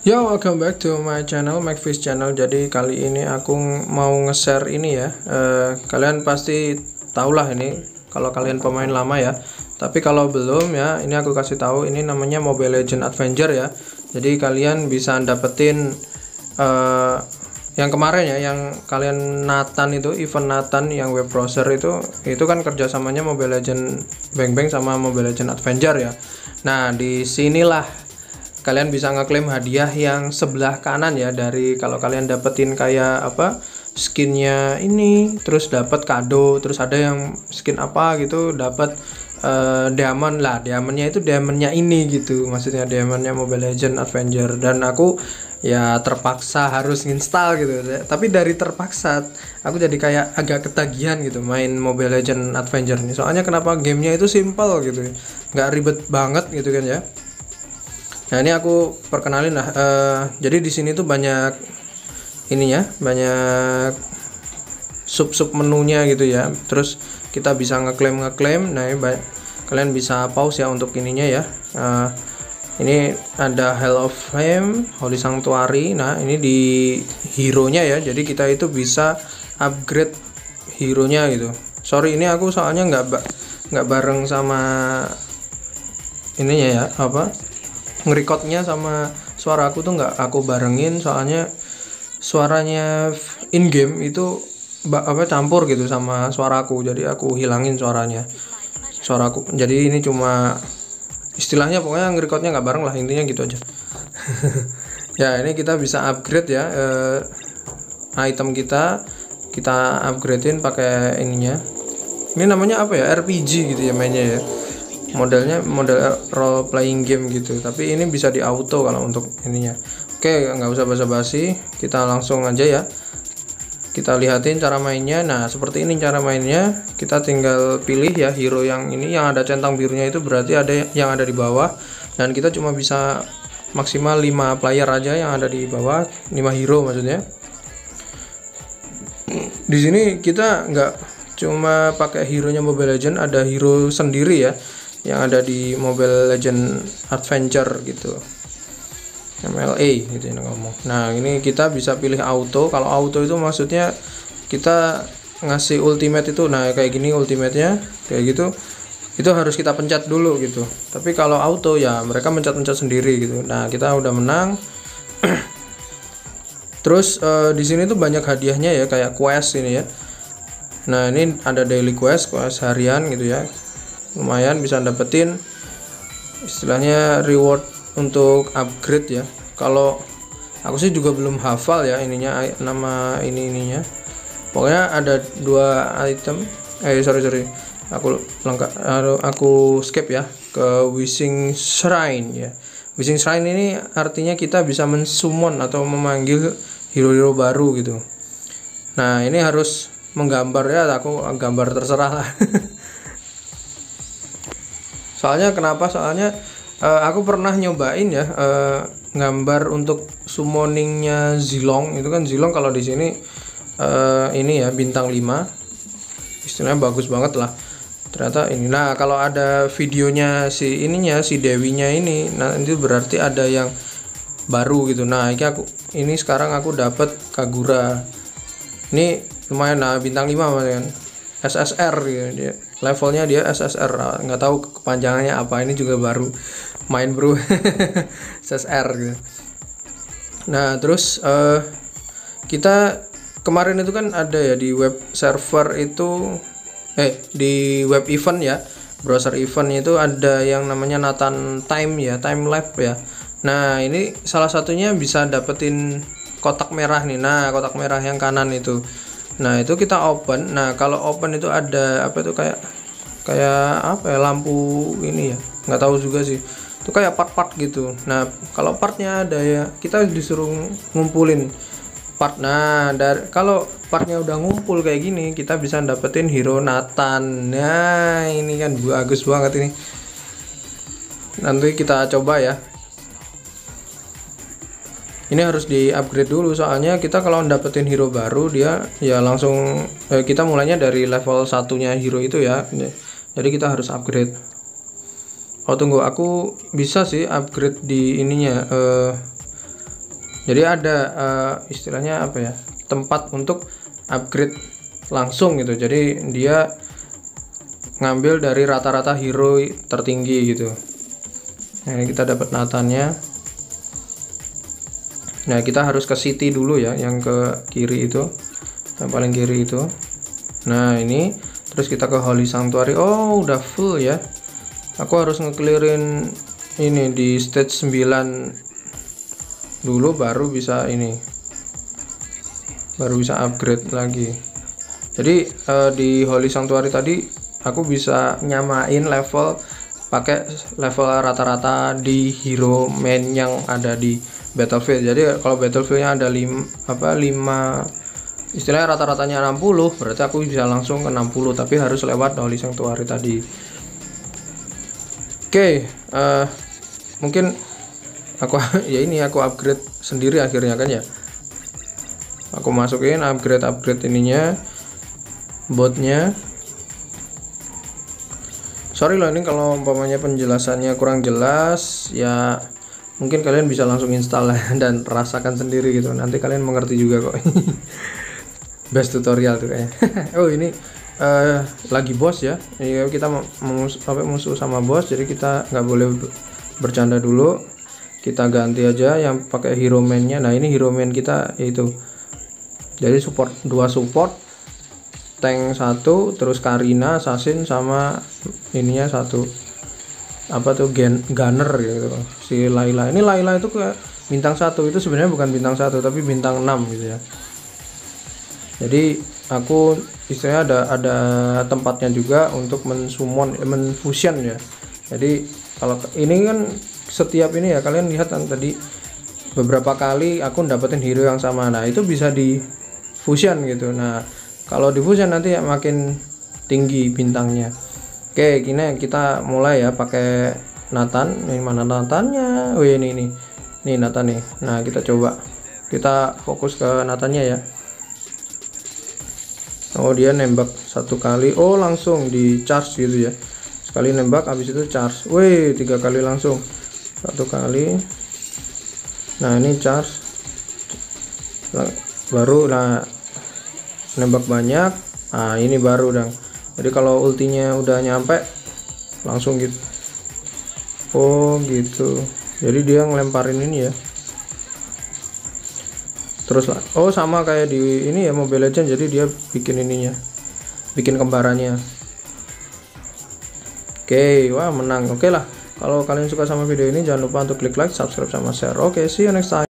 Yo, welcome back to my channel, McFish Channel. Jadi kali ini aku mau nge-share ini ya. Kalian pasti tahulah ini kalau kalian pemain lama ya. Tapi kalau belum ya, ini aku kasih tahu, ini namanya Mobile Legends Adventure ya. Jadi kalian bisa dapetin yang kemarin ya, yang kalian Nathan itu, event Nathan yang web browser itu kan kerjasamanya Mobile Legends Bang Bang sama Mobile Legends Adventure ya. Nah, di sinilah kalian bisa ngeklaim hadiah yang sebelah kanan ya, dari kalau kalian dapetin kayak apa skinnya ini, terus dapat kado, terus ada yang skin apa gitu dapat diamond lah, diamondnya itu diamondnya ini gitu, maksudnya diamondnya Mobile Legends Adventure. Dan aku ya terpaksa harus install gitu, tapi dari terpaksa aku jadi kayak agak ketagihan gitu main Mobile Legends Adventure nih. Soalnya kenapa, gamenya itu simple gitu, nggak ribet banget gitu kan ya. Nah, ini aku perkenalin lah. Jadi di sini tuh banyak ininya, banyak sub menunya gitu ya. Terus kita bisa ngeklaim. Nah, ini kalian bisa pause ya untuk ininya ya. Ini ada Hall of Fame, Holy Sanctuary. Nah, ini di hero-nya ya. Jadi kita itu bisa upgrade hero-nya gitu. Sorry, ini aku soalnya nggak bareng sama ininya ya, apa? Ngerekodnya sama suara aku tuh nggak aku barengin, soalnya suaranya in game itu campur gitu sama suaraku, jadi aku hilangin suaraku. Jadi ini cuma istilahnya, pokoknya ngerekodnya nggak bareng lah, intinya gitu aja. Ya, ini kita bisa upgrade ya, item kita upgradein pakai ininya. Ini namanya apa ya, RPG gitu ya mainnya ya, modelnya model role playing game gitu, tapi ini bisa di auto kalau untuk ininya. Oke, nggak usah basa-basi, kita langsung aja ya, kita lihatin cara mainnya. Nah, seperti ini cara mainnya. Kita tinggal pilih ya hero yang ini, yang ada centang birunya itu berarti ada yang ada di bawah, dan kita cuma bisa maksimal 5 player aja yang ada di bawah, 5 hero maksudnya. Di sini kita nggak cuma pakai hero-nya Mobile Legends, ada hero sendiri ya yang ada di Mobile Legends Adventure gitu, MLA gitu yang ngomong. Nah, ini kita bisa pilih auto. Kalau auto itu maksudnya kita ngasih ultimate itu, nah kayak gini ultimate-nya kayak gitu, itu harus kita pencet dulu gitu. Tapi kalau auto ya mereka mencet-mencet sendiri gitu. Nah, kita udah menang. Terus di sini tuh banyak hadiahnya ya, kayak quest ini ya. Nah, ini ada daily quest harian gitu ya, lumayan bisa dapetin istilahnya reward untuk upgrade ya. Kalau aku sih juga belum hafal ya ininya, nama ininya. Pokoknya ada 2 item. Sorry, aku skip ya ke Wishing Shrine ya. Wishing Shrine ini artinya kita bisa mensummon atau memanggil hero-hero baru gitu. Nah, ini harus menggambar ya, aku gambar terserah lah. Soalnya kenapa? Soalnya aku pernah nyobain ya, gambar untuk summoningnya Zilong. Itu kan Zilong kalau di sini ini ya bintang 5, istilahnya bagus banget lah. Ternyata ini. Nah, kalau ada videonya si ininya, si Dewinya ini, nah itu berarti ada yang baru gitu. Nah, ini sekarang aku dapat Kagura. Ini lumayan, nah bintang 5 kan. SSR gitu dia. Levelnya dia SSR, nggak tahu kepanjangannya apa, ini juga baru main bro. SSR gitu. Nah, terus kita kemarin itu kan ada ya di web server itu, di web event ya, browser event itu ada yang namanya Nathan Time ya, time lab ya. Nah, ini salah satunya bisa dapetin kotak merah nih. Nah, kotak merah yang kanan itu. Nah, itu kita open. Nah, kalau open itu ada apa itu, kayak apa ya, lampu ini ya, nggak tahu juga sih, itu kayak part-part gitu. Nah, kalau partnya ada ya, kita disuruh ngumpulin part. Nah, kalau partnya udah ngumpul kayak gini, kita bisa dapetin hero Nathan. Nah, ini kan bagus banget ini, nanti kita coba ya. Ini harus di upgrade dulu, soalnya kita kalau dapetin hero baru dia ya langsung kita mulainya dari level 1-nya hero itu ya. Jadi kita harus upgrade. Oh, tunggu, aku bisa sih upgrade di ininya, Jadi ada istilahnya apa ya, tempat untuk upgrade langsung gitu. Jadi dia ngambil dari rata-rata hero tertinggi gitu. Nah ini kita dapat Nathannya. Nah kita harus ke city dulu ya, yang ke kiri itu, yang paling kiri itu. Nah ini terus kita ke Holy Sanctuary. Oh udah full ya. Aku harus ngeclearin ini di stage 9 dulu, baru bisa ini, baru bisa upgrade lagi. Jadi di Holy Sanctuary tadi aku bisa nyamain level pakai level rata-rata di hero main yang ada di Battlefield. Jadi kalau Battlefieldnya ada 5 istilahnya rata-ratanya 60, berarti aku bisa langsung ke 60, tapi harus lewat Holy Sanctuary tadi. Oke, mungkin aku ya ini aku upgrade sendiri akhirnya kan ya. Aku masukin upgrade ininya, botnya. Sorry loh ini kalau umpamanya penjelasannya kurang jelas ya, mungkin kalian bisa langsung install dan rasakan sendiri gitu, nanti kalian mengerti juga kok. Best tutorial tuh kayaknya. Oh ini lagi bos ya, ini kita musuh sama bos, jadi kita nggak boleh bercanda dulu, kita ganti aja yang pakai hero main-nya. Nah ini hero main kita yaitu, jadi support 2 support, tank 1, terus Karina, assassin, sama ininya 1 apa tuh gunner gitu si Layla. Ini Layla itu kayak bintang 1, itu sebenarnya bukan bintang 1 tapi bintang 6 gitu ya. Jadi aku istilahnya ada tempatnya juga untuk menfusion ya. Jadi kalau ini kan setiap ini ya, kalian lihat kan tadi beberapa kali aku dapetin hero yang sama. Nah itu bisa di fusion gitu. Nah kalau di fusion nanti ya makin tinggi bintangnya. Oke, gini kita mulai ya pakai Nathan. Ini mana Nathannya? Oh ini Nathan nih. Nah kita coba, kita fokus ke Nathannya ya. Oh dia nembak 1 kali, oh langsung di charge gitu ya, sekali nembak habis itu charge. Wih 3 kali langsung, 1 kali. Nah ini charge baru, nah nembak banyak. Nah ini baru dong. Jadi kalau ultinya udah nyampe langsung gitu. Oh gitu, jadi dia ngelemparin ini ya. Terus lah, oh sama kayak di ini ya Mobile Legends, jadi dia bikin ininya, bikin kembarannya. Oke, wah menang. Oke lah, kalau kalian suka sama video ini jangan lupa untuk klik like, subscribe, sama share. Oke, see you next time.